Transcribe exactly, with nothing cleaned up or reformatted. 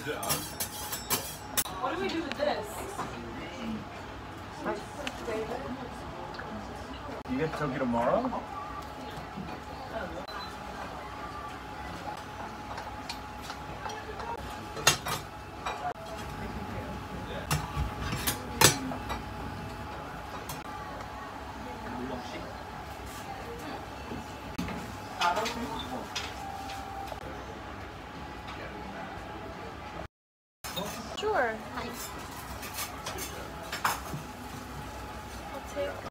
What do we do with this? You get to Tokyo tomorrow? Sure. I'll take